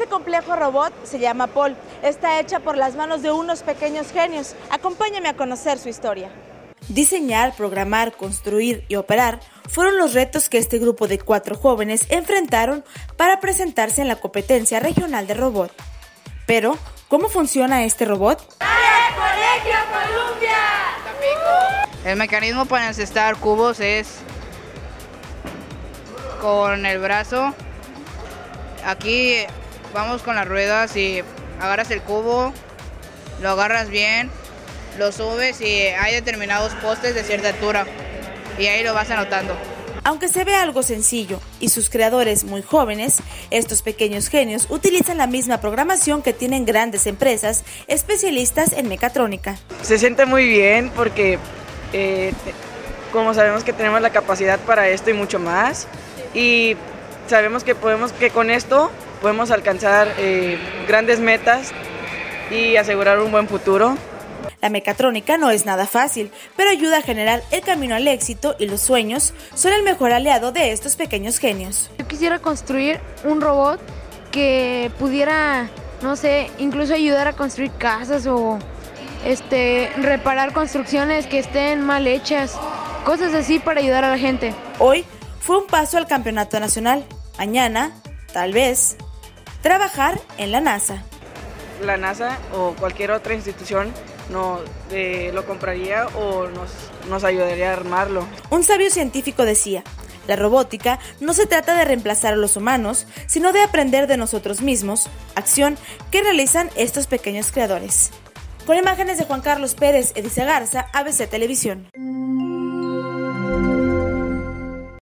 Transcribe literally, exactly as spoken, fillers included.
complejo robot se llama Paul. Está hecha por las manos de unos pequeños genios. Acompáñame a conocer su historia. Diseñar, programar, construir y operar fueron los retos que este grupo de cuatro jóvenes enfrentaron para presentarse en la competencia regional de robot. Pero, ¿cómo funciona este robot? ¡Colegio Columbia! El mecanismo para encestar cubos es con el brazo. Aquí vamos con las ruedas y agarras el cubo, lo agarras bien, lo subes y hay determinados postes de cierta altura y ahí lo vas anotando. Aunque se ve algo sencillo y sus creadores muy jóvenes, estos pequeños genios utilizan la misma programación que tienen grandes empresas especialistas en mecatrónica. Se siente muy bien porque eh, como sabemos que tenemos la capacidad para esto y mucho más, y sabemos que podemos que con esto podemos alcanzar eh, grandes metas y asegurar un buen futuro. La mecatrónica no es nada fácil, pero ayuda a generar el camino al éxito y los sueños son el mejor aliado de estos pequeños genios. Yo quisiera construir un robot que pudiera, no sé, incluso ayudar a construir casas o este, reparar construcciones que estén mal hechas, cosas así para ayudar a la gente. Hoy fue un paso al campeonato nacional. Mañana, tal vez, trabajar en la NASA. La NASA o cualquier otra institución no, eh, lo compraría o nos, nos ayudaría a armarlo. Un sabio científico decía, la robótica no se trata de reemplazar a los humanos, sino de aprender de nosotros mismos, acción que realizan estos pequeños creadores. Con imágenes de Juan Carlos Pérez, Edicia Garza, A B C Televisión.